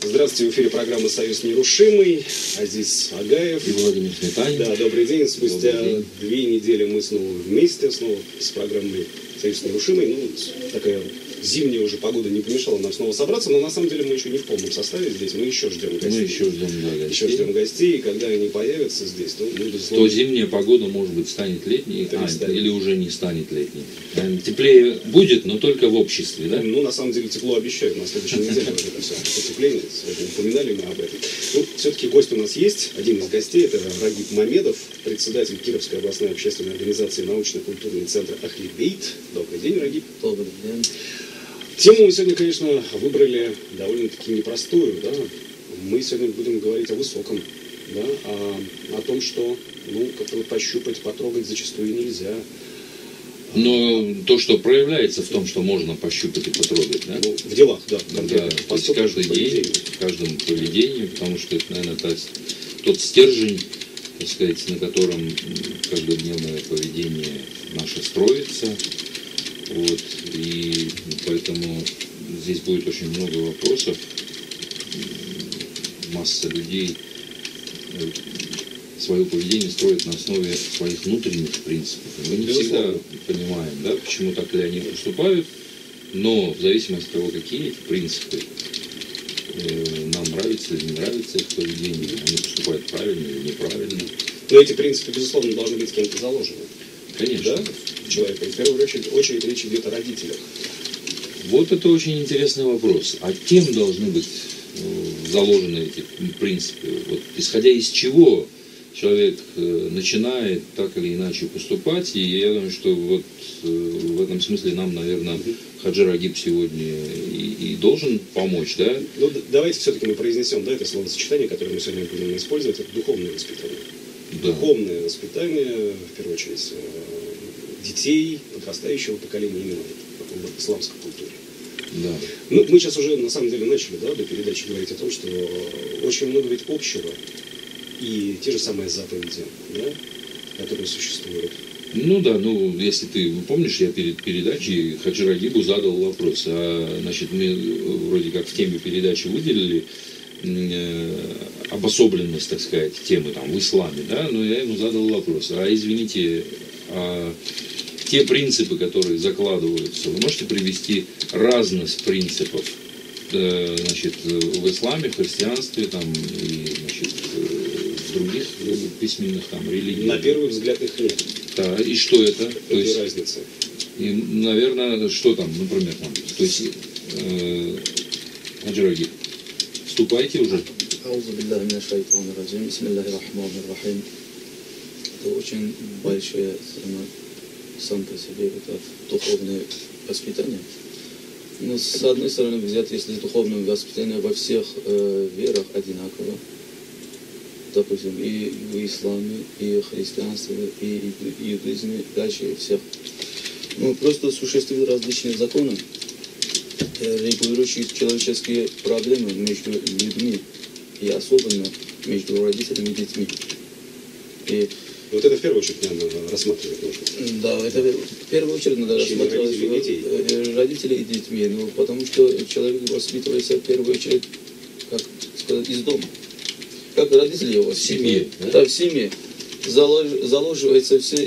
Здравствуйте, в эфире программа «Союз нерушимый». Азиз Агаев. И Владимир Сметанин. Да, добрый день. Спустя 2 недели мы снова вместе, снова с программой «Союз нерушимый». Ну, такая зимняя уже погода не помешала нам снова собраться, но на самом деле мы еще не в полном составе здесь, мы еще ждем гостей. Мы еще ждем, да, гостей. Еще ждем гостей, и когда они появятся здесь, то мы, безусловно... То зимняя погода, может быть, станет летней, или уже не станет летней. Теплее будет, но только в обществе, да? Ну, на самом деле, тепло обещают. На следующей неделе уже это все потепление. Сегодня упоминали мы об этом. Ну, все-таки гость у нас есть. Один из гостей – это Рагиб Мамедов, председатель Кировской областной общественной организации научно-культурный центр «Ахли-Бейт». Добрый день, Рагиб. Добрый день. Тему мы сегодня, конечно, выбрали довольно-таки непростую. Да? Мы сегодня будем говорить о высоком, да? О том, что как-то вот пощупать, потрогать зачастую нельзя. Но то, что проявляется в том, что можно пощупать и потрогать, да? Ну, в делах, да. Да, то есть каждый день, в каждом поведении, потому что это, наверное, тот стержень, так сказать, на котором каждодневное поведение наше строится. Вот, и поэтому здесь будет очень много вопросов. Масса людей свое поведение строит на основе своих внутренних принципов. Мы не всегда понимаем, да, почему так ли они поступают, но в зависимости от того, какие эти принципы, нам нравится или не нравится их поведение, они поступают правильно или неправильно. Но эти принципы, безусловно, должны быть кем-то заложены. Конечно. Да? Человека. И в первую очередь речь идет о родителях. Вот это очень интересный вопрос. А кем должны быть заложены эти принципы? Вот, исходя из чего человек начинает так или иначе поступать, и я думаю, что вот в этом смысле нам, наверное, Хаджи Рагиб сегодня и должен помочь, да? Ну, давайте все-таки мы произнесем, да, это словосочетание, которое мы сегодня будем использовать, это духовное воспитание. Да. Духовное воспитание, в первую очередь, детей, подрастающего поколения именно в исламской культуре. Да. Ну, мы сейчас уже, на самом деле, начали, да, до передачи говорить о том, что очень много ведь общего и те же самые заповеди, да, которые существуют. Ну да, если ты помнишь, я перед передачей Хаджи Рагибу задал вопрос, значит, мы вроде как в теме передачи выделили обособленность, так сказать, темы там в исламе, да, но я ему задал вопрос, извините, те принципы, которые закладываются, вы можете привести разность принципов, значит, в исламе, в христианстве, там, и, значит, в других письменных там религиях? На первый взгляд их нет. Да, и что это? То есть разница. И, наверное, что там, например, там, то есть, Хаджи Рагиб, вступайте уже. Это очень большое сам по себе это духовное воспитание. Но с одной стороны взять, если духовное воспитание во всех верах одинаково, допустим, и в исламе, и в христианстве, и в иудаизме, дальше всех. Просто существуют различные законы, регулирующие человеческие проблемы между людьми, и особенно между родителями и детьми. И вот это в первую очередь надо рассматривать нужно. Да, это в первую очередь надо рассматривать родителей и детьми, потому что человек воспитывается в первую очередь, как сказать, из дома. Как родители его в семье. Да, в семье. Заложивается все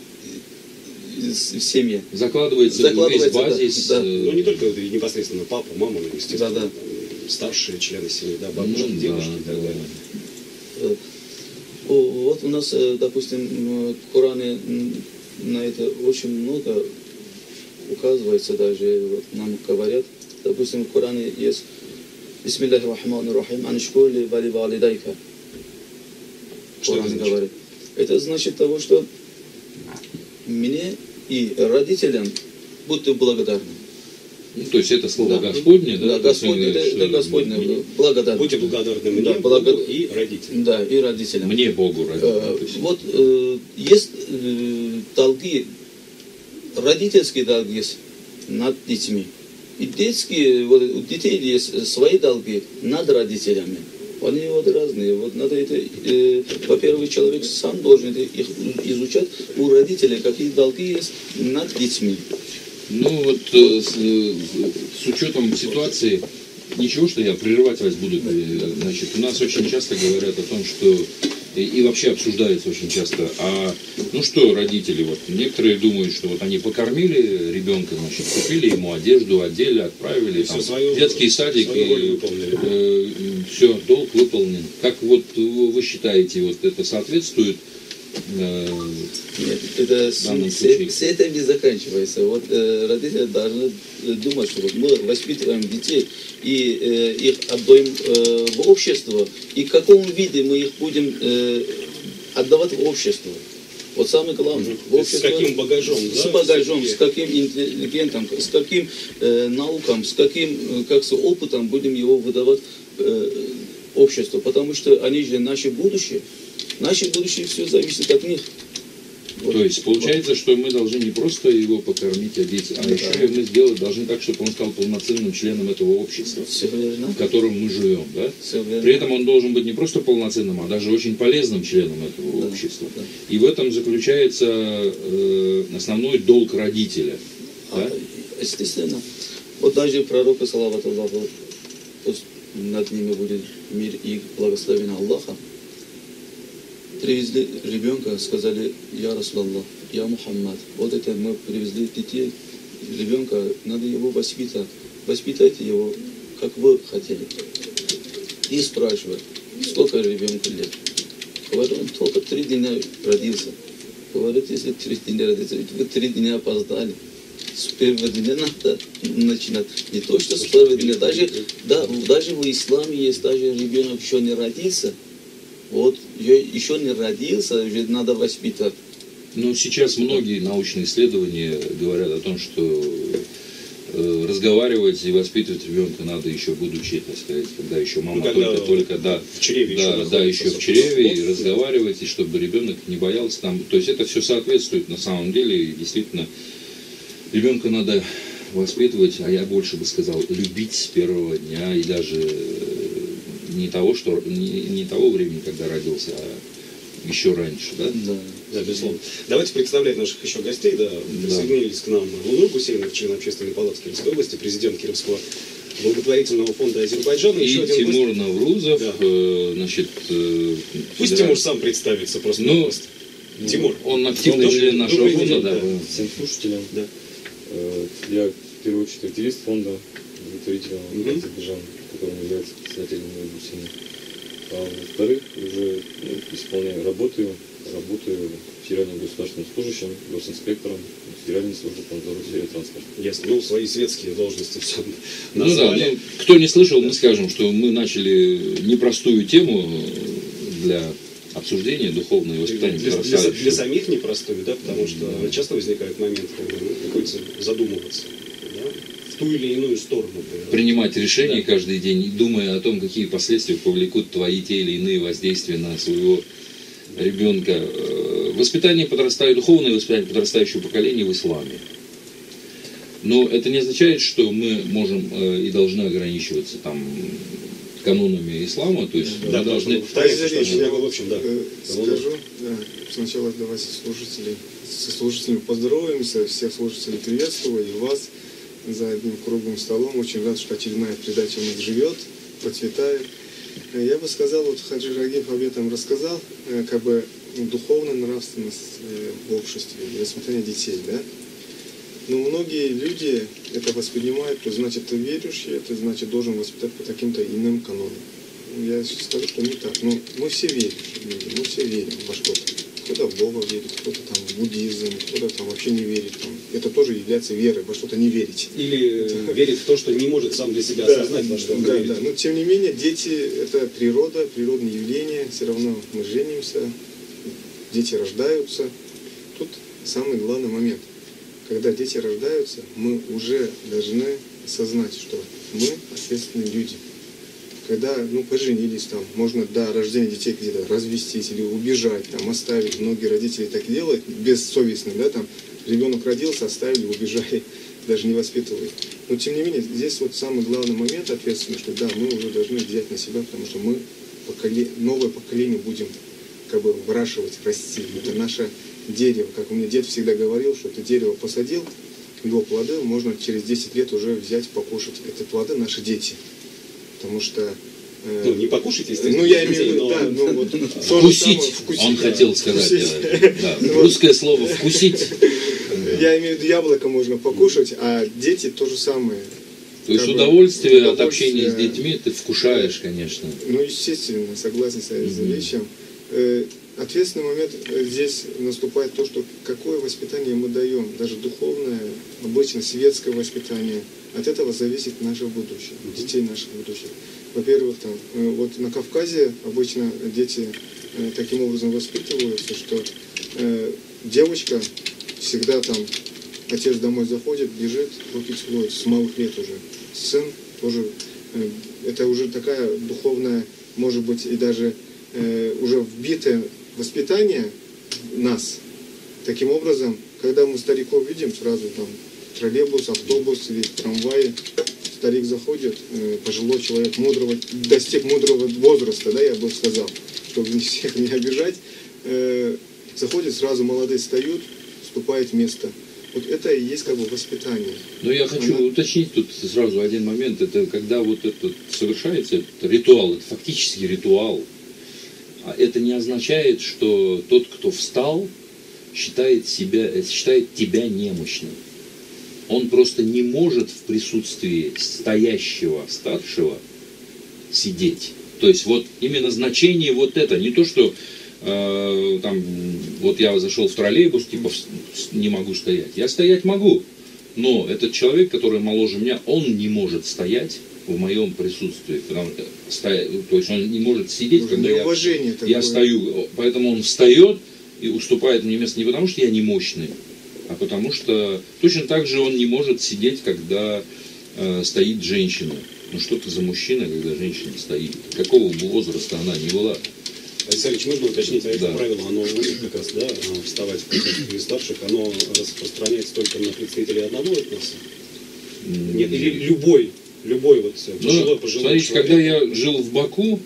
в семье. Закладывается весь базис. Да. Ну, не только непосредственно папа, мама, но, естественно, да. Старшие члены семьи, да, бабушки, девушки и так далее. Вот у нас, допустим, в Коране на это очень много указывается, даже вот нам говорят, допустим, в Коране есть «Бисмиллахи рахмани рахим, анишкули вали валидайка». Что это значит? Говорит. Это значит того, что мне и родителям будьте благодарны. То есть это слово Господне, да? Да, Господне, это Господне, благодарны. Будьте благодарны мне, Богу и родителям. Да, и родителям. Мне, Богу, родителям. Вот есть долги, родительские долги есть над детьми. И детские, вот у детей есть свои долги над родителями. Они вот разные. Вот надо это, во-первых, человек сам должен их изучать у родителей, какие долги есть над детьми. Ну вот с учетом ситуации ничего, что я прерывать вас буду. Значит, у нас очень часто говорят о том, что и вообще обсуждается очень часто, ну что родители, вот некоторые думают, что вот они покормили ребенка, значит, купили ему одежду, одели, отправили там, в детский садик, и все, долг выполнен. Как вот вы считаете, вот это соответствует? Нет, это с этим не заканчивается. Вот родители должны думать, что вот мы воспитываем детей и их отдаем в общество, и в каком виде мы их будем отдавать в общество. Вот самое главное. С каким багажом? С багажом, с каким интеллигентом, с каким науком, с каким опытом будем его выдавать обществу. Потому что они же наше будущее. Наше будущее все зависит от них. Вот. То есть получается, что мы должны не просто его покормить, одеть, а еще и мы сделать должны так, чтобы он стал полноценным членом этого общества, в котором мы живем. Да? При этом он должен быть не просто полноценным, а даже очень полезным членом этого общества. Да. И в этом заключается основной долг родителя. Да? Естественно. Вот даже пророка, салавату Аллаху, пусть над ними будет мир и благословение Аллаха, привезли ребенка, сказали: я Расулаллах, я Мухаммад. Вот это мы привезли детей, ребенка, надо его воспитать. Воспитайте его, как вы хотели. И спрашивают: сколько ребенку лет? Говорят: он только 3 дня родился. Говорят: если 3 дня родился, ведь вы 3 дня опоздали. С первого дня надо начинать. Не то, что с первого дня. Даже в исламе есть, даже ребенок еще не родился. Вот, еще не родился, уже надо воспитать. Ну, сейчас многие научные исследования говорят о том, что разговаривать и воспитывать ребенка надо еще будучи, так сказать, когда еще мама только в чреве еще в чреве, и разговаривать, и чтобы ребенок не боялся там. То есть это все соответствует на самом деле, и действительно ребенка надо воспитывать, а я больше бы сказал, любить с первого дня, и даже не того времени, когда родился, а еще раньше, да? Да, безусловно. Давайте представлять наших еще гостей. Да, присоединились к нам Лунур Гусейнов, член Общественной палаты Кировской области, президент Кировского благотворительного фонда Азербайджана. И Тимур Наврузов, значит... Пусть Тимур сам представится просто. Тимур. Он активный член нашего фонда, да. Всем слушателям. Да. Я, в первую очередь, активист фонда благотворительного Азербайджана, которым является председателем Гусейнов. А во-вторых, уже работаю федеральным государственным служащим, госинспектором Федеральной службы по надзору в сфере транспорта. Ясно. Ну, свои светские должности все назвали. Ну, кто не слышал, мы скажем, что мы начали непростую тему для обсуждения духовного воспитания. Для самих непростую, да, потому что часто возникает момент, когда приходится задумываться, да, в ту или иную сторону. Принимать решения каждый день, думая о том, какие последствия повлекут твои те или иные воздействия на своего ребенка. Духовное воспитание подрастающего поколения в исламе. Но это не означает, что мы можем и должны ограничиваться там канонами ислама, то есть мы должны... Скажу, сначала давайте со слушателями поздороваемся, всех слушателей приветствую, и вас за одним круглым столом. Очень рад, что очередная передача у нас живет, процветает. Я бы сказал, вот Хаджи Рагиф об этом рассказал, как бы духовная нравственность в обществе, воспитание детей, да? Но многие люди это воспринимают, то значит ты верующий, это значит должен воспитать по каким-то иным канонам. Я скажу, что не так. Но мы все верим, мы все верим во что-то. Кто-то в Бога верит, кто-то там в буддизм, кто-то там вообще не верит. Там. Это тоже является верой, во что-то не верить. Или верит в то, что не может сам для себя осознать, во что он верит. Да. Но тем не менее, дети это природа, природные явления. Все равно мы женимся, дети рождаются. Тут самый главный момент. Когда дети рождаются, мы уже должны осознать, что мы ответственные люди. Когда, поженились, там, можно до рождения детей где-то развестись или убежать, там, оставить. Многие родители так делают, бессовестно, да, там, ребенок родился, оставили, убежали, даже не воспитывают. Но, тем не менее, здесь вот самый главный момент ответственный, что, да, мы уже должны взять на себя, потому что мы новое поколение будем, как бы, выращивать, расти. Это наше дерево, как у меня дед всегда говорил, что ты дерево посадил, его плоды можно через 10 лет уже взять, покушать. Это плоды наши дети. Потому что Ну, не покушать, естественно. ну, я имею в виду, но- да, ну вот то же Вкусить, самое, вкусить, он да. хотел сказать. Вкусить. Да. Русское слово «вкусить». Я имею в виду, яблоко можно покушать, а дети то же самое. То есть Как бы удовольствие от удовольствие. общения с детьми ты вкушаешь, конечно. Ну, естественно, согласен с этим вещем. Ответственный момент здесь наступает то, что какое воспитание мы даем, даже духовное, обычно светское воспитание. От этого зависит наше будущее, детей наших будущих. Во-первых, там, вот на Кавказе обычно дети таким образом воспитываются, что девочка всегда там, отец домой заходит, бежит, руки целует, с малых лет уже. Сын тоже, это уже такая духовная, может быть, и даже уже вбитое воспитание нас. Таким образом, когда мы стариков видим, сразу там троллейбус, автобус или трамвай, старик заходит, пожилой человек, мудрого, достиг мудрого возраста, да, я бы сказал, чтобы всех не обижать, заходит, сразу молодые встают, вступает в место. Вот это и есть как бы воспитание. Но я хочу уточнить тут сразу один момент. Это когда вот это совершается, это ритуал, это фактически ритуал. А это не означает, что тот, кто встал, считает тебя немощным. Он просто не может в присутствии стоящего, старшего сидеть. То есть вот именно значение вот это, не то, что там, вот я зашел в троллейбус, типа не могу стоять. Я стоять могу, но этот человек, который моложе меня, он не может стоять в моем присутствии. То есть он не может сидеть, Уже когда неуважение я такое. стою. Поэтому он встает и уступает мне место не потому, что я не мощный, а потому что точно так же он не может сидеть, когда стоит женщина. Ну что ты за мужчина, когда женщина стоит? Какого бы возраста она ни была? Александр Ильич, можно уточнить, а это Да. правило, оно как раз, да, вставать в присутствии старших, оно распространяется только на представителей одного этноса? Нет, или любой вот пожилой Смотрите, человек. когда я жил в Баку,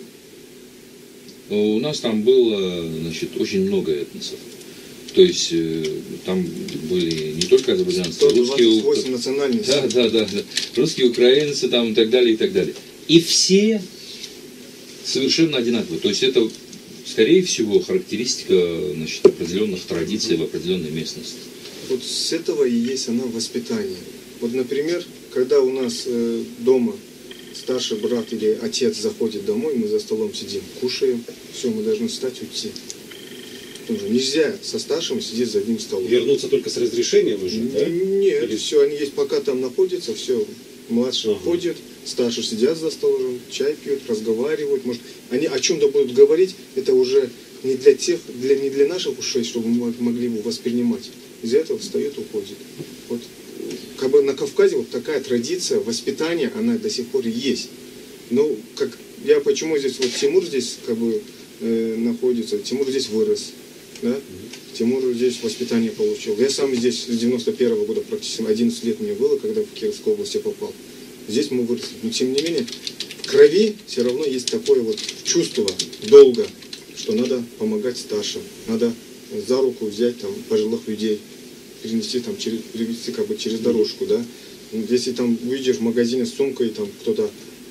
у нас там было, значит, очень много этносов. То есть там были не только азербайджанцы, русские, 128 национальностей. да. Русские, украинцы там и так далее, и так далее. И все совершенно одинаковые. То есть это, скорее всего, характеристика, значит, определенных традиций в определенной местности. Вот с этого и есть оно воспитание. Вот, например, когда у нас дома старший брат или отец заходит домой, мы за столом сидим, кушаем, все, мы должны встать, уйти. Потому что нельзя со старшим сидеть за одним столом. Вернуться только с разрешения уже, да? Нет, Или- все, они есть, пока там находятся, все, младший уходит, старшие сидят за столом, чай пьют, разговаривают, может, они о чем-то будут говорить, это уже не для тех, не для наших ушей, чтобы мы могли его воспринимать. Из-за этого встают, уходят. Вот, как бы на Кавказе вот такая традиция воспитания, она до сих пор есть. Ну, как я почему здесь, вот Тимур здесь как бы находится, Тимур здесь вырос, да? Тимур здесь воспитание получил. Я сам здесь с 91-го года практически 11 лет мне было, когда в Кировскую область я попал. Здесь мы выросли. Но тем не менее, в крови все равно есть такое вот чувство долга, что надо помогать старшим, надо за руку взять там пожилых людей, перенести там перевести как бы через дорожку, да. Если там увидишь в магазине с сумкой, там кто-то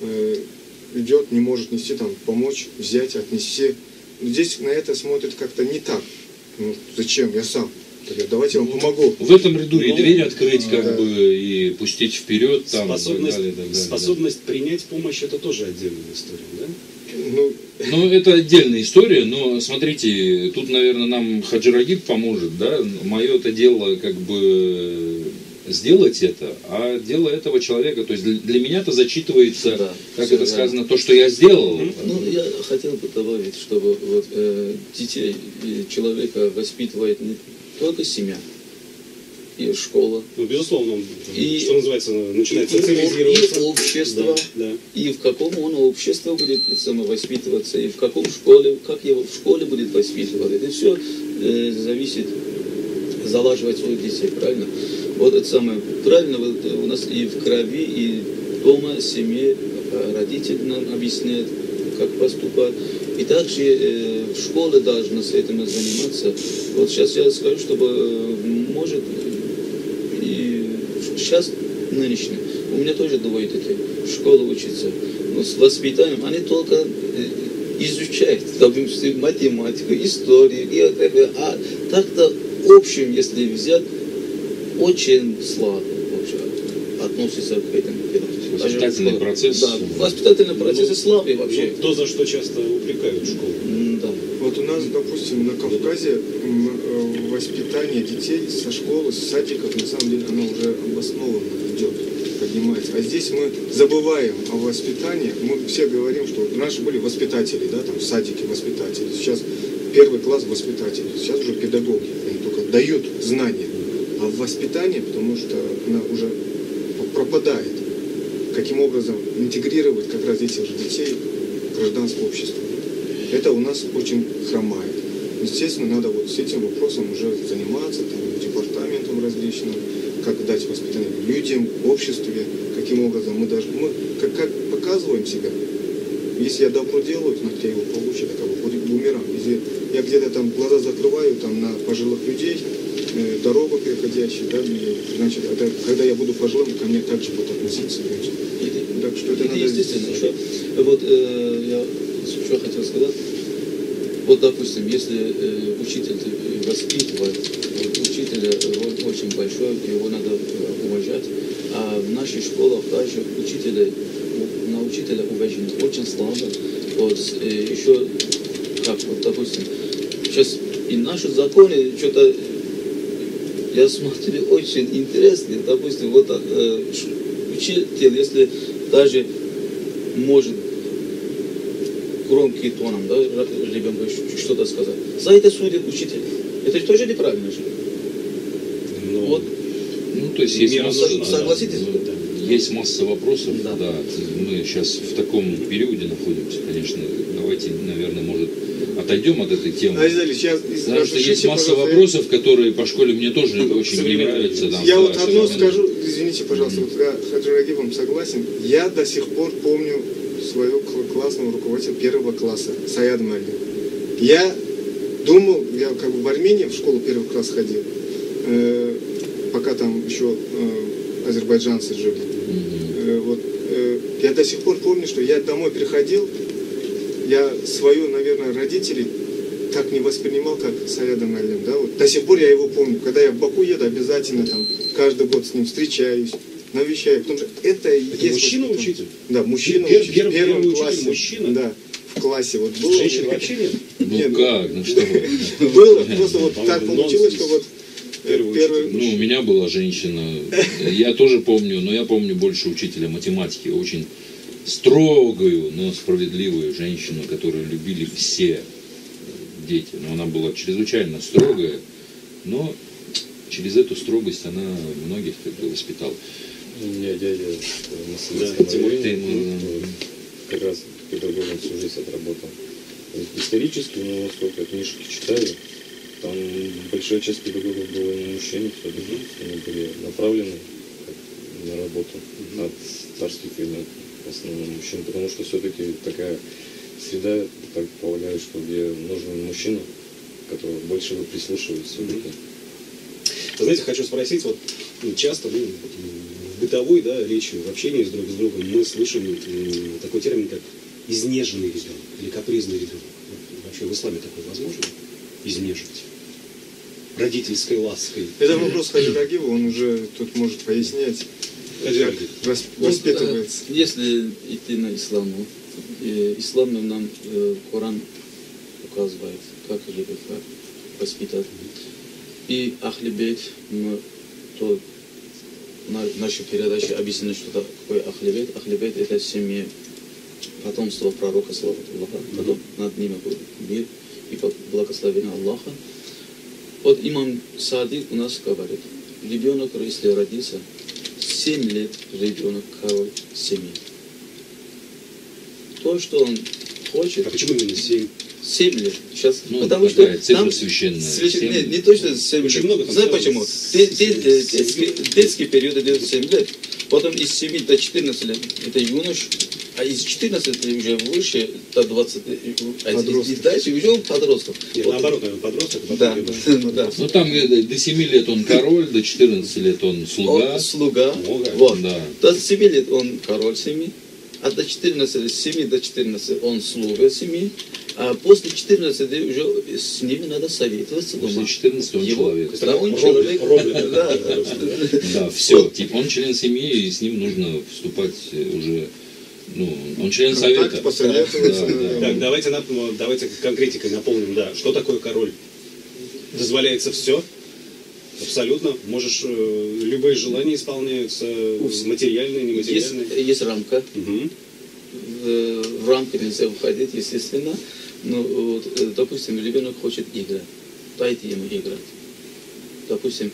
идет, не может нести, там помочь, взять, отнести. Здесь на это смотрят как-то не так. Ну, зачем? Я сам. Тогда давайте я вам помогу. В этом ряду и Ну, дверь открыть, как да. бы, и пустить вперед, там, Способность, и так далее, и так далее. способность принять помощь, это тоже отдельная история, да? Ну, Ну, это отдельная история, но смотрите, тут, наверное, нам Хаджи Рагиб поможет, да, мое это дело, как бы, сделать это, а дело этого человека, то есть для меня это зачитывается, Да, как всё это верно. сказано, то, что я сделал. Ну, я хотел бы добавить, чтобы вот, детей и человека воспитывает не только семья, и школа, Ну, безусловно, он, И- что называется, начинает и социализироваться. общество, Да. и в каком он обществе будет самовоспитываться, и в каком школе, как его в школе будет воспитывать. Это все зависит, залаживать своих детей, правильно? Вот это самое правильно, вот, у нас и в крови, и дома, семье, родители нам объясняют, как поступать. И также в школе должны с этим заниматься. Вот сейчас я скажу, чтобы, может, и сейчас нынешний, у меня тоже двое детей, в школе учатся, но с воспитанием они только изучают, допустим, математику, историю, географию, а так-то общем, если взять, очень слабо вообще относится к этим делам. Воспитательный процесс. Да, воспитательный процесс слабый вообще. То, за что часто упрекают школу. Да. Вот у нас, допустим, на Кавказе воспитание детей со школы, с садиков, на самом деле, оно уже обоснованно идет, поднимается. А здесь мы забываем о воспитании. Мы все говорим, что раньше были воспитатели, да, там в садике воспитатели. Сейчас первый класс воспитатели, сейчас уже педагоги. Они только дают знания. А в воспитании, потому что она уже пропадает. Каким образом интегрировать как раз этих же детей в гражданское общество. Это у нас очень хромает. Естественно, надо вот с этим вопросом уже заниматься, там, департаментом различным, как дать воспитание людям, обществе, каким образом мы как показываем себя. Если я добро делаю, значит я его получу, это как бы будет бумеранг. Если я где-то там глаза закрываю там, на пожилых людей, дорогу переходящую, да, значит, это, когда я буду пожилым, ко мне также будут относиться. Так что это надо... Естественно, что, вот я что хотел сказать. Вот, допустим, если учитель воспитывает, вот, учителя роль очень большой, его надо уважать. А в наших школах также на учителя уважение очень слабо. Вот, еще, как, вот, допустим, сейчас и наши законы что-то, я смотрю, очень интересные. Допустим, вот учитель, если даже может громким тоном, да, ребенку что-то сказать, за это судит учитель. Это же тоже неправильно же. Вот. Ну, то есть есть масса, согласитесь? есть масса вопросов, Да. да. Мы сейчас в таком периоде находимся, конечно. Давайте, наверное, может, отойдем от этой темы. Потому что есть масса вопросов, которые по школе мне тоже очень не нравятся. Там, я да, вот одно совершенно. скажу, извините, пожалуйста, вот я Хаджи Рагибом согласен. Я до сих пор помню своего классного руководителя первого класса, Саяд Мальдин. Я думал, я как бы в Армении в школу первый класс ходил, пока там еще азербайджанцы жили. Я до сих пор помню, что я домой приходил, я свою, наверное, родителей так не воспринимал, как Саяда Мальдин. Да? Вот до сих пор я его помню. Когда я в Баку еду, обязательно там каждый год с ним встречаюсь, навещаю. Потому что это есть мужчина-учитель? Да, мужчина-учитель. В первом классе. Мужчина? Да, в классе. Вот было. Женщин вообще нет? Ну Нет, как, ну что вы. было, просто вот так получилось, что вот первый... Ну, у меня была женщина, я тоже помню, но я помню больше учителя математики, очень строгую, но справедливую женщину, которую любили все дети. Но она была чрезвычайно строгая, но через эту строгость она многих как бы воспитала. У меня дядя на советском районе, как раз педагогом всю жизнь отработал. Исторически, но сколько книжки читаю, там большая часть педагогов была не мужчин, все-таки они были направлены на работу от царских времен, в основном мужчин, потому что все-таки такая среда, так полагаю, что где нужен мужчина, который больше вы прислушивается все-таки. Вы знаете, хочу спросить, вот часто в бытовой, да, речи, в общении друг с другом мы слышим такой термин, как изнеженный ребенок или капризный ребенок. Вот, вообще в исламе такое возможно? Изнежить? Родительской лаской. Это вопрос Хаджи Рагибу, он уже тут может пояснять, как воспитывается. Если идти на ислам, ислам нам Коран указывает, как ребенка воспитать. И Ахли Бейт, то наши передачи объяснены, что такое Ахли Бейт. Ахли Бейт — это семья потомства пророка, слава Аллаха, потом над ними будет мир и благословение Аллаха. Вот имам Садик у нас говорит, ребенок, если родится, 7 лет ребенок король семьи. То, что он хочет... А почему именно 7? 7 лет. Сейчас, Ну, потому что цифра нам священная. не точно 7 Очень лет. много там. Знаешь почему? Детский период идет 7 лет. Потом из 7 до 14 лет это юнош. А из 14 уже выше, до 20, а Подростков. и дальше уже подростков. Нет, Вот. наоборот, наверное, подросток, а потом Да, юноша. да. Ну там до 7 лет он король, до 14 лет он слуга. Он слуга. Много. Вот. Да. До 7 лет он король семьи, а до 14, с 7 до 14 он слуга семьи, а после 14 уже с ними надо советоваться После дома. 14 он Его- человек. Да, он Робот, человек. робот, Да, Да, все. Типа, он член семьи, и с ним нужно вступать уже. Ну, он член Контакт, совета. посоветоваться, Да, да. да. Так, давайте конкретикой наполним, да. Что такое король? Дозволяется все? Абсолютно. Можешь, любые желания исполняются, материальные, нематериальные. Есть рамка. Мгм. В рамки нельзя уходить, естественно. Но, вот, допустим, ребенок хочет играть. Дайте ему играть. Допустим,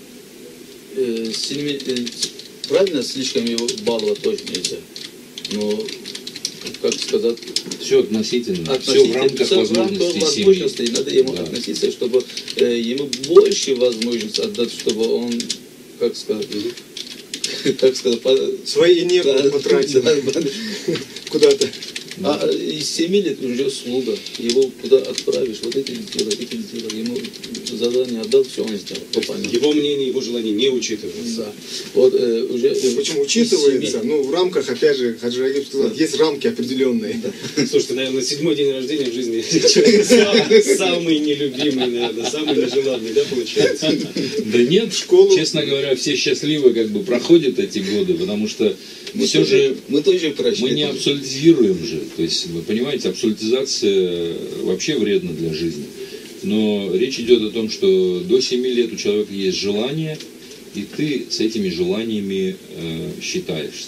правильно, слишком его баловать тоже нельзя. Но, как сказать, Все относительно. Все в рамках всё в рамках возможностей семьи. возможностей. Надо ему Да. относиться, чтобы ему больше возможности отдать, чтобы он, как сказать, как сказать, Свои энергии потратил куда-то. А из 7 лет уже слуга. Его куда отправишь, вот это делай, это делай. Ему задание отдал, все он сделал. Выполнил. Его мнение, его желание не учитывается. Да. Вот уже... Почему из учитывается? 7. Ну, в рамках, опять же, Хаджи Агип сказал, есть рамки определенные. Слушайте, наверное, 7-й день рождения в жизни человека самый нелюбимый, наверное, самый нежеланный, да, получается? Да нет, Школу. честно говоря, все счастливо как бы проходят эти годы, потому что все же Мы тоже прошли. мы не абсолютизируем же. То есть, вы понимаете, абсолютизация вообще вредна для жизни. Но речь идет о том, что до 7 лет у человека есть желание, и ты с этими желаниями считаешься.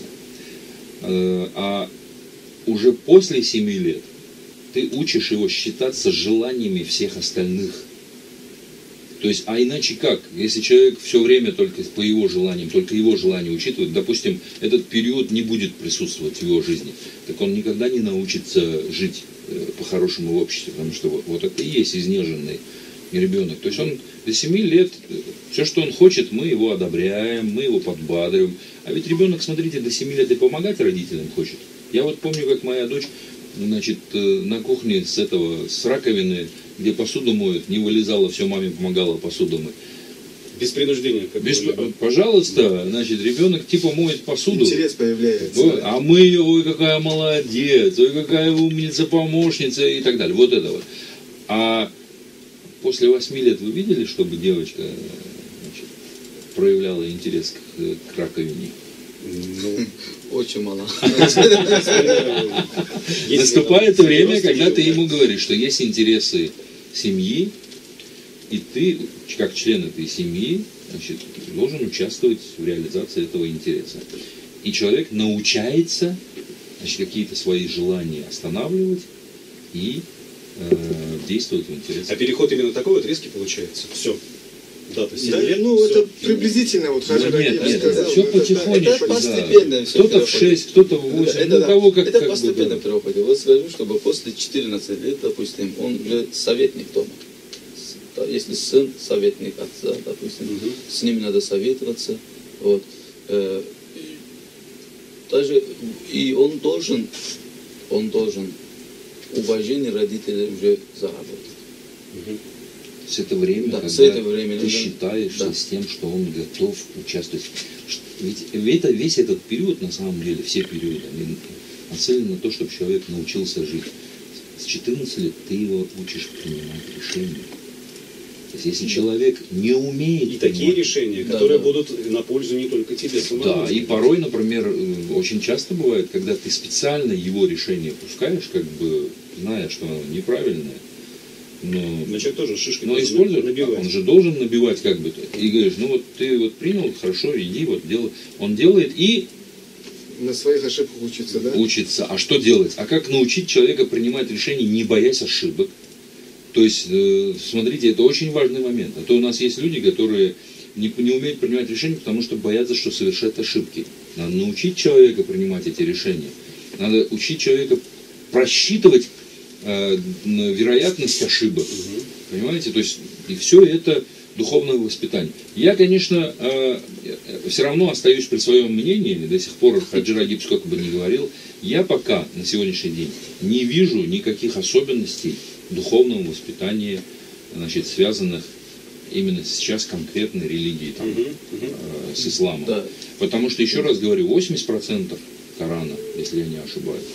А уже после 7 лет ты учишь его считаться желаниями всех остальных. То есть, а иначе как? Если человек все время только по его желаниям, только его желания учитывает, допустим, этот период не будет присутствовать в его жизни, так он никогда не научится жить по-хорошему в обществе, потому что вот это и есть изнеженный ребенок. То есть он до 7 лет, все, что он хочет, мы его одобряем, мы его подбадриваем. А ведь ребенок, смотрите, до 7 лет и помогать родителям хочет. Я вот помню, как моя дочь, значит, на кухне с раковины, где посуду моют, не вылезала, все маме помогала посуду мыть. Без принуждения. Как бы. Пожалуйста, значит, ребенок типа моет посуду. Интерес появляется. Вот, а мы ее, ой, какая молодец, ой, какая умница, помощница и так далее. Вот это вот. А после 8 лет вы видели, чтобы девочка, значит, проявляла интерес к раковине? Ну, Очень мало. Наступает время, когда ты ему говоришь, что есть интересы семьи, и ты, как член этой семьи, значит, должен участвовать в реализации этого интереса. И человек научается, значит, какие-то свои желания останавливать и действовать в интересах. а переход именно такой вот резкий получается. Все. Дата 7 Да, лет. ну, всё. это приблизительно, вот Хаджи Ну, нет, Агип нет, сказал. все ну, это потихонечку, это да. постепенно всё Кто-то в переходит. 6, кто-то в 8, Это, ну, у да, кого как это бы, постепенно да. переходит. Вот скажу, чтобы после 14 лет, допустим, он уже советник дома. Если сын советник отца, допустим, с ними надо советоваться. Вот. Даже и он должен уважение родителей уже заработать. С этого времени, Да, когда с этого времени, ты да. считаешься Да. с тем, что он готов участвовать. Ведь весь этот период, на самом деле, все периоды, они нацелены на то, чтобы человек научился жить. С 14 лет ты его учишь принимать решения. То есть, если человек не умеет И такие принимать- решения, Да, которые да. будут на пользу не только тебе самому. Да, и порой, например, очень часто бывает, когда ты специально его решение пускаешь, как бы зная, что оно неправильное, но Человек тоже шишки но должен использует, набивать. он же должен набивать как бы. И говоришь, ну вот ты вот принял, хорошо, иди, вот делай. Он делает и На своих ошибках учиться, да? учится. А что делать? А как научить человека принимать решения, не боясь ошибок? То есть, смотрите, это очень важный момент. А то у нас есть люди, которые не умеют принимать решения, потому что боятся, что совершат ошибки. Надо научить человека принимать эти решения. Надо учить человека просчитывать вероятность ошибок. Понимаете? То есть, и все это духовное воспитание. Я, конечно, все равно остаюсь при своем мнении, до сих пор Хаджи Агип сколько бы ни говорил, Я пока на сегодняшний день не вижу никаких особенностей духовного воспитания, значит, связанных именно сейчас конкретной религии, там, с исламом. Да. Потому что, еще раз говорю, 80% Корана, если я не ошибаюсь,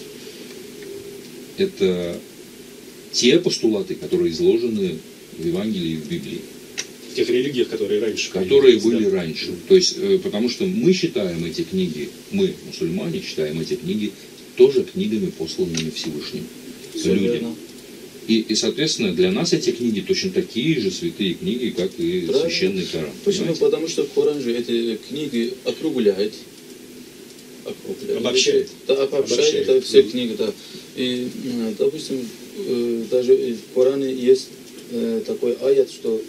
это те постулаты, которые изложены в Евангелии и в Библии. В тех религиях, которые раньше. Которые были раньше. То есть, потому что мы считаем эти книги, мы, мусульмане, считаем эти книги тоже книгами, посланными Всевышним Всё людям. верно. И, соответственно, для нас эти книги точно такие же святые книги, как и Правильно. священный Коран. Почему? Понимаете? Потому что Коран же эти книги округляет. Обобщает. Да, обобщает Обобщает. это все книги, да. И, допустим, даже в Коране есть такой аят, что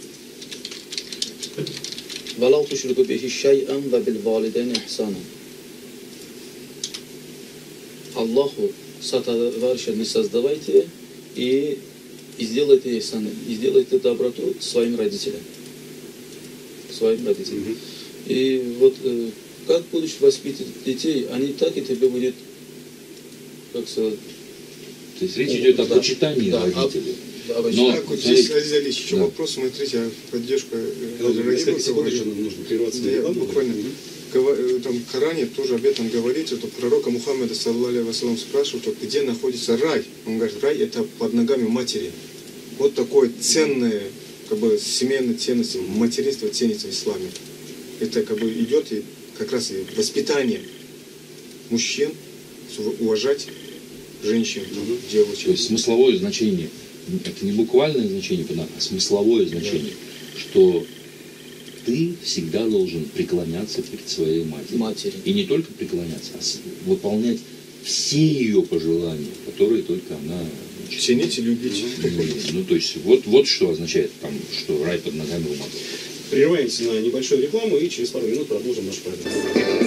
«Валау тушрику бихи шай'ан ва бил валидайни ихсана». Аллаху сотоварища не создавайте и сделайте ихсан, и сделайте доброту своим родителям. Своим родителям. И вот как будешь воспитывать детей, они так и тебе будет, как сказать, То есть речь идет о да, почитании да, родителей. Но, Так, вот здесь, смотрите, Азиз Алиевич, еще да. вопрос, смотрите, поддержка Несколько Рагиба секунд еще говорит. нужно прерваться. Да, я буквально. Там в Коране тоже об этом говорится, что пророка Мухаммеда, саллаллаху алейхи вассалям, спрашивают, вот, где находится рай. Он говорит, рай это под ногами матери. Вот такое ценное, как бы, семейная ценность, материнство ценится в исламе. Это как бы идет и как раз и воспитание мужчин, уважать женщин, девочек. То есть смысловое значение, это не буквальное значение, а смысловое значение, что ты всегда должен преклоняться перед своей матерью. И не только преклоняться, а выполнять все ее пожелания, которые только она... Ценить и любить. Ну, то есть, вот что означает, там, что рай под ногами у матери. Прерываемся на небольшую рекламу и через пару минут продолжим нашу программу.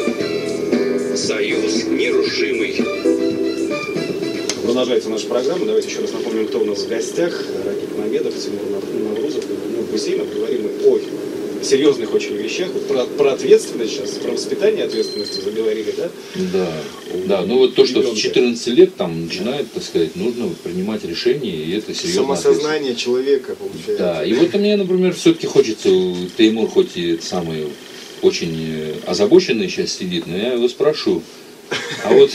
Союз нерушимый. Продолжается наша программа. Давайте еще раз напомним, кто у нас в гостях. Рагиб Мамедов, Тимур Наврузов, Нур Гусейнов. Говорим мы о серьезных очень вещах. Вот про ответственность сейчас, про воспитание ответственности заговорили, да? Да, ну вот то, что ребенка. в 14 лет там начинает, так сказать, нужно принимать решения, и это серьезно. Самосознание человека, получается. Да, и вот мне, например, все-таки хочется, Теймур хоть и самый очень озабоченный сейчас сидит, но я его спрошу, а вот,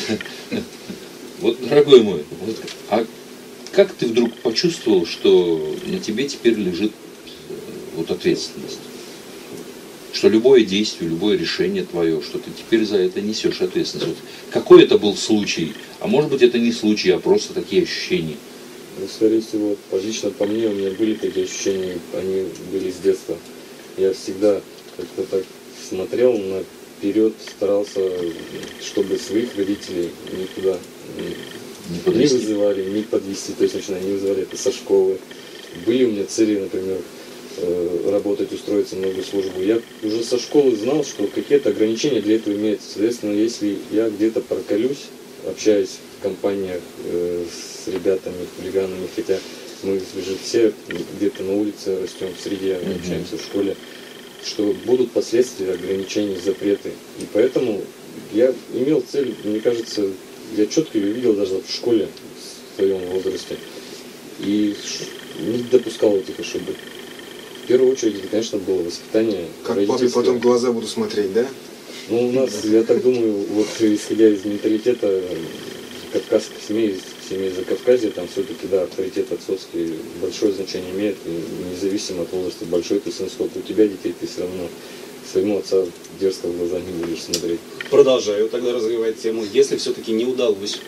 дорогой мой, а как ты вдруг почувствовал, что на тебе теперь лежит вот ответственность? Что любое действие, любое решение твое, что ты теперь за это несешь ответственность. Вот какой это был случай? А может быть это не случай, а просто такие ощущения? Ну, скорее всего, лично по мне у меня были такие ощущения, они были с детства. Я всегда как-то так смотрел наперед, старался, чтобы своих родителей никуда не вызывали, не подвести, то есть начиная не вызывали это со школы. Были у меня цели, например, работать, устроиться на госслужбу. Я уже со школы знал, что какие-то ограничения для этого имеются. Соответственно, если я где-то проколюсь, общаясь в компаниях с ребятами, хулиганами, хотя мы же все где-то на улице растем, в среде, общаемся в школе, что будут последствия, ограничений, запреты. И поэтому я имел цель, мне кажется, я четко ее видел даже в школе в своем возрасте. И не допускал этих ошибок. В первую очередь, это, конечно, было воспитание. Как папе потом в глаза буду смотреть, да? Ну, у нас, я так думаю, вот исходя из менталитета кавказской семьи Закавказья, там все-таки, да, авторитет отцовский большое значение имеет, и независимо от возраста, большой ты сын, сколько у тебя детей, ты все равно своему отца дерзко в глаза не будешь смотреть. Продолжаю тогда развивать тему. Если все-таки не удалось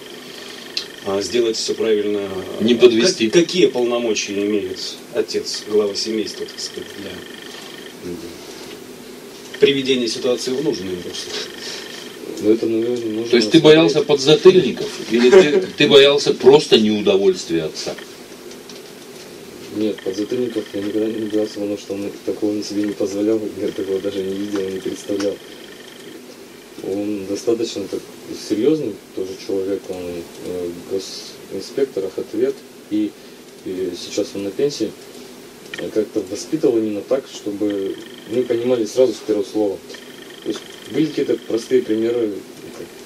сделать все правильно, Не подвести. Какие полномочия имеет отец, глава семейства, так сказать, для приведения ситуации в нужное русло? Но это, наверное, нужно... То есть ты боялся подзатыльников? Или ты боялся просто неудовольствия отца? Нет, подзатыльников я никогда не боялся, потому что он такого на себе не позволял, я такого даже не видел, не представлял. Он достаточно так серьезный тоже человек, он госинспектор, охотовед, и сейчас он на пенсии. Я как-то воспитывал именно так, чтобы мы понимали сразу с первого слова. То есть были какие-то простые примеры, как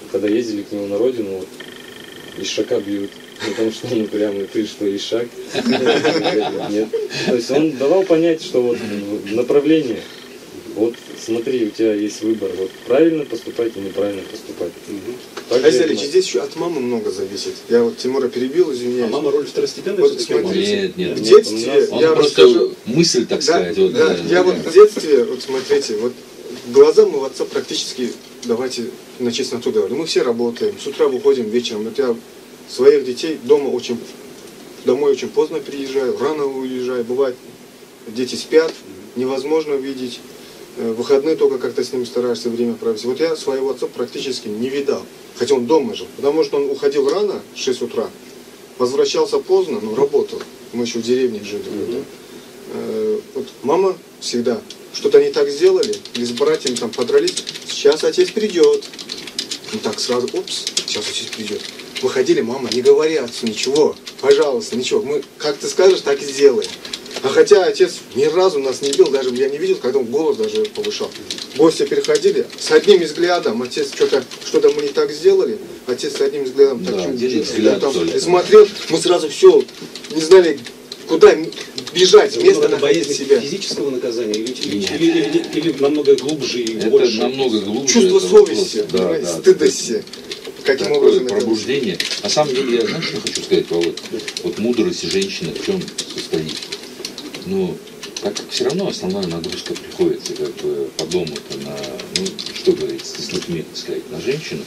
когда ездили к нему на родину, вот, ишака бьют. Потому что он прямо, ты что, ишак? Нет. То есть он давал понять, что вот направление, вот смотри, у тебя есть выбор, вот правильно поступать и неправильно поступать. Азизалич, здесь еще от мамы много зависит. Я вот Тимура перебил, извиняюсь. А мама роль второстепенная Вот все-таки? смотрите, Нет. в детстве, Он я вам просто скажу, мысль, так сказать. Вот, да, я вот в детстве, вот смотрите, вот глаза моего отца практически, давайте на чистоту говорю, мы все работаем, с утра выходим вечером. Вот я своих детей домой очень поздно приезжаю, рано уезжаю, бывает, дети спят, невозможно видеть, выходные только как-то с ними стараешься время провести. Вот я своего отца практически не видал, хотя он дома жил, потому что он уходил рано, в 6 утра, возвращался поздно, но работал, мы еще в деревне жили. Вот мама всегда что-то не так сделали, или с братьями там подрались, сейчас отец придет. Ну так сразу, сейчас отец придет. Выходили, мама, не говори отцу ничего, пожалуйста, ничего, мы как ты скажешь, так и сделаем. А хотя отец ни разу нас не бил, даже я не видел, когда он голос даже повышал. Гости переходили, с одним взглядом, отец что-то мы не так сделали, отец с одним взглядом Да, так один взгляд только. смотрел, мы сразу все, не знали, куда бежать, место Это находить боязнь себя. физического наказания или намного глубже и это больше? намного глубже. Чувство это совести, вопрос, понимаете, стыдости. Каким Такое образом это... пробуждение. На самом деле, я, знаешь, что хочу сказать, Володь? Вот мудрость женщины в чем состоит? Ну, так как все равно основная нагрузка приходится как бы по дому-то на, ну, что говорится, с детьми, так сказать, на женщину.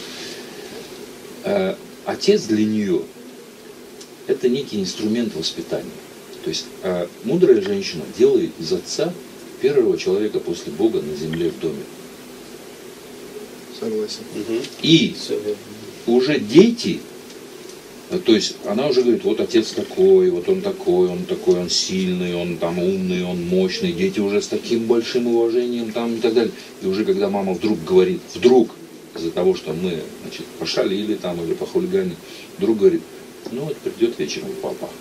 Отец для нее это некий инструмент воспитания. То есть мудрая женщина делает из отца первого человека после Бога на земле в доме. Согласен. И уже дети, то есть она уже говорит, вот отец такой, вот он такой, он сильный, он там умный, он мощный, дети уже с таким большим уважением там и так далее. И уже когда мама вдруг говорит, из-за того, что мы, значит, пошалили там или похулиганили, вдруг говорит, ну вот придет вечером папа.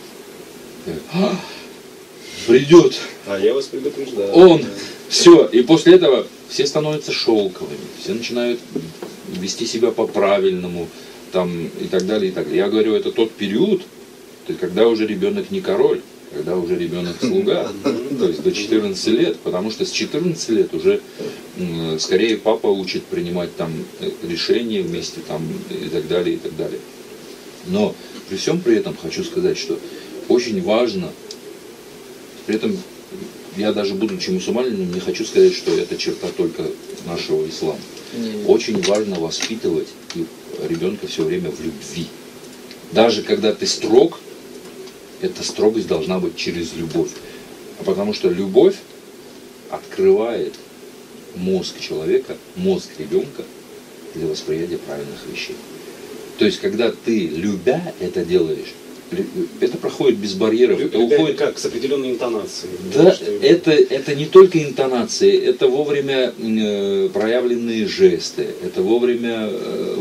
Придет. А я вас предупреждаю. Он. Все. И после этого все становятся шелковыми, все начинают вести себя по-правильному, там, и так далее, и так далее. Я говорю, это тот период, то есть, когда уже ребенок не король, когда уже ребенок слуга, то есть до 14 лет, потому что с 14 лет уже скорее папа учит принимать там решения вместе там, и так далее, и так далее. Но при всем при этом хочу сказать, что очень важно, при этом я даже будучи мусульманином, не хочу сказать, что это черта только нашего ислама. Очень важно воспитывать ребенка все время в любви. Даже когда ты строг, эта строгость должна быть через любовь. Потому что любовь открывает мозг человека, мозг ребенка для восприятия правильных вещей. То есть, когда ты, любя, это делаешь, это проходит без барьеров, это уходит как? С определенной интонацией. Да, это не только интонации, это вовремя проявленные жесты, это вовремя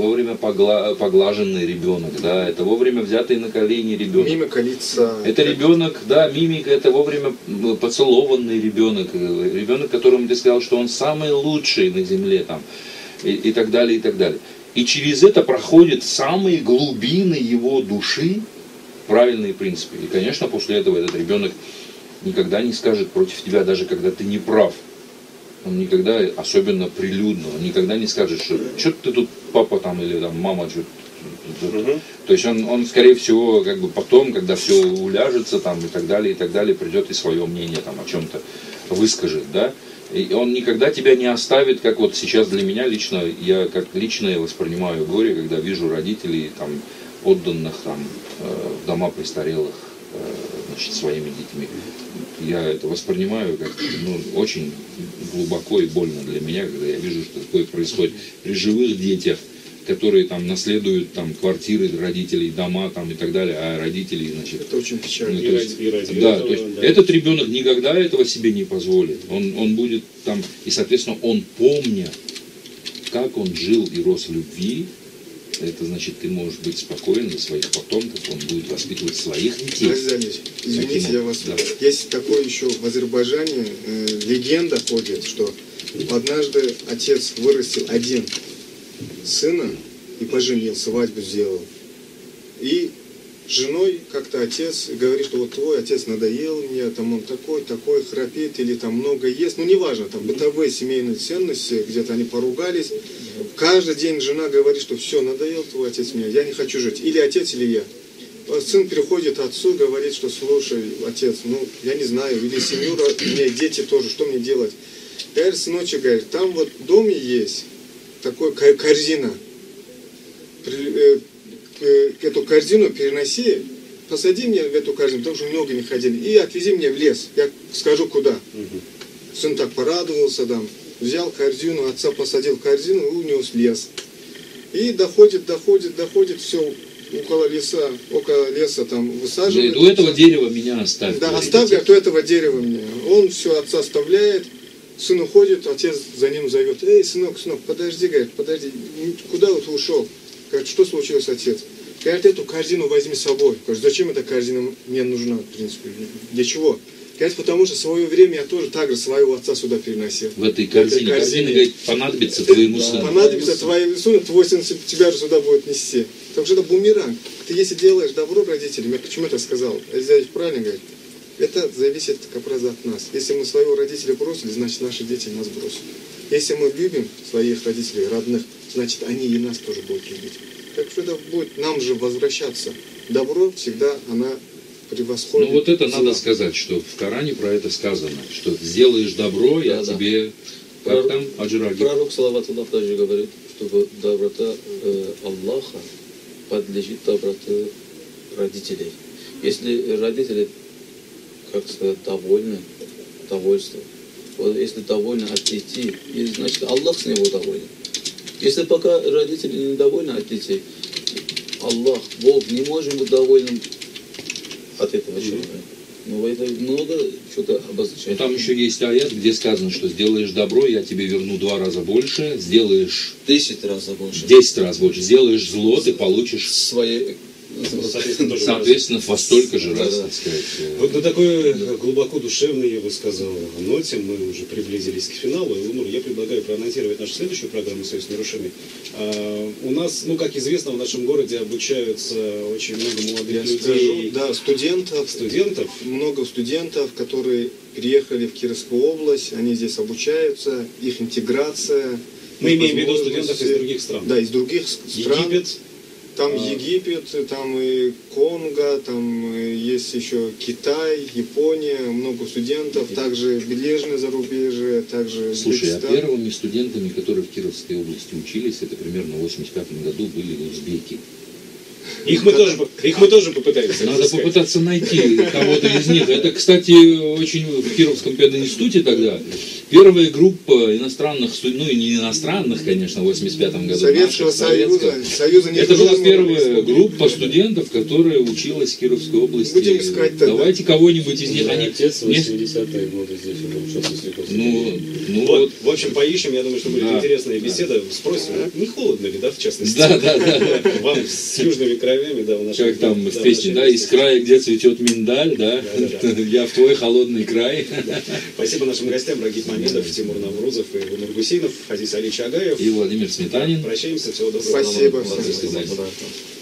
поглаженный ребенок, да, это вовремя взятый на колени ребенок. Мимика лица. Это ребенок, да, мимика, это вовремя поцелованный ребенок, ребенок, которому ты сказал, что он самый лучший на земле, там, и так далее, и так далее. И через это проходят самые глубины его души, правильные принципы. И, конечно, после этого этот ребенок никогда не скажет против тебя, даже когда ты не прав. Он никогда, особенно прилюдно, он никогда не скажет, что ты тут, папа там, или там, мама, что-то. То есть он, скорее всего, как бы потом, когда все уляжется там, и так далее, придет и свое мнение там, о чем-то выскажет, да. И он никогда тебя не оставит, как вот сейчас для меня лично, я как лично воспринимаю горе, когда вижу родителей там, отданных там, в дома престарелых, значит, своими детьми. Я это воспринимаю как очень глубоко и больно для меня, когда я вижу, что такое происходит при живых детях, которые там наследуют там квартиры родителей, дома там и так далее, а родители, значит... Это очень печально. То есть этот ребенок никогда этого себе не позволит. Он будет там, и, соответственно, он, помня, как он жил и рос в любви, это значит, ты можешь быть спокоен за своих потомков, он будет воспитывать своих детей. Извините, я вас... Да. Есть такое еще в Азербайджане, легенда ходит, что однажды отец вырастил один сына, и поженил, свадьбу сделал. И с женой как-то отец говорит, что вот твой отец надоел мне, там он такой храпит, или там много ест, ну неважно, там бытовые семейные ценности, где-то они поругались. Каждый день жена говорит, что все, надоел твой отец мне, я не хочу жить, или отец, или я. Сын приходит отцу, говорит, что слушай, отец, ну я не знаю, или семью, у меня дети тоже, что мне делать? Говорит, сыночек, говорит, там вот в доме есть такой корзина, эту корзину переноси, посади меня в эту корзину, потому что много не ходили, и отвези меня в лес, я скажу куда. Сын так порадовался, там, взял корзину, отца посадил в корзину и унес в лес. И доходит, все, около леса там высаживает. Говорит, у этого дерева меня оставь. Да, оставь, говорит, у этого дерева меня. Он все отца оставляет, сын уходит, отец за ним зовет. Эй, сынок, подожди, говорит, подожди, куда вот ушел? Говорит, что случилось, отец? Говорит, эту корзину возьми с собой. Говорит, зачем эта корзина мне нужна, в принципе? Для чего? Говорит, потому что в свое время я тоже так же своего отца сюда переносил. В этой корзине. Корзина, говорит, понадобится твоему сыну. Понадобится твоему сыну, твой сын тебя же сюда будет нести. Потому что это бумеранг. Ты если делаешь добро родителям, я почему это сказал? Здесь правильно говорит? Это зависит как раз от нас. Если мы своего родителя бросили, значит наши дети нас бросят. Если мы любим своих родителей, родных, значит они и нас тоже будут любить. Так что это будет нам же возвращаться. Добро всегда она превосходит. Ну вот это зла. надо сказать, что в Коране про это сказано, что сделаешь добро, я тебе... Как там, Аджираги? Пророк, салаватуллах, также говорит, что доброта Аллаха подлежит доброте родителей. Если родители, как сказать, довольство, вот если довольны от детей, значит Аллах с него доволен. Если пока родители недовольны от детей, Аллах, Бог, не можем быть довольным от этого человека. Ну, это много что-то обозначает. Там еще есть аят, где сказано, что сделаешь добро, я тебе верну 2 раза больше, сделаешь 10 раз больше. 10 раз больше, сделаешь зло, ты получишь Свои... соответственно во столько же раз, так сказать. Вот на такой глубоко душевной, я бы сказал, ноте мы уже приблизились к финалу. И, Илнур, я предлагаю проанонсировать нашу следующую программу «Союз с нерушимой». У нас, ну, как известно, в нашем городе обучаются очень много молодых людей. Да, студентов. Много студентов, которые приехали в Кировскую область, они здесь обучаются, их интеграция. Мы имеем в виду студентов из других стран. Да, из других стран. Египет. Там Египет, там и Конго, там есть еще Китай, Япония, много студентов, также бележное зарубежье, также Слушай, Узбекистан. а первыми студентами, которые в Кировской области учились, это примерно в 1985 году были узбеки. Их мы тоже попытаемся. Надо попытаться найти кого-то из них. Это, кстати, очень в Кировском пединституте тогда первая группа иностранных, ну и не иностранных, конечно, в 1985 году. Советского Союза. Это была первая группа студентов, которая училась в Кировской области. Будем искать тогда. Давайте кого-нибудь из них. Они... Отец в 80-е годы здесь уже учился. Ну вот, в общем, поищем, я думаю, что будет интересная беседа. Спросим, не холодно ли, да, в частности? Да. Вам с южными краями, да, в нашем... Как там в песне, да, из края, где цветет миндаль, да, я в твой холодный край. Спасибо нашим гостям, Рагиб Мамедов, Тимур Наврузов и Илнур Гусейнов, Азиз Али Чагаев. И Владимир Сметанин. Прощаемся, всего доброго. Спасибо. До свидания.